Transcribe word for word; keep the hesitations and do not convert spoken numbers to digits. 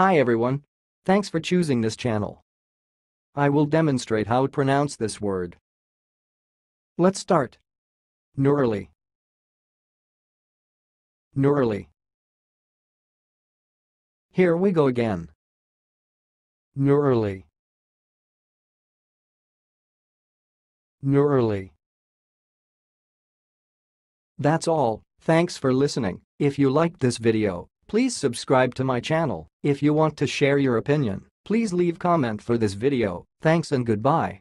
Hi everyone. Thanks for choosing this channel. I will demonstrate how to pronounce this word. Let's start. Neurally. Neurally. Here we go again. Neurally. Neurally. That's all. Thanks for listening. If you liked this video, please subscribe to my channel. If you want to share your opinion, please leave comment for this video. Thanks and goodbye.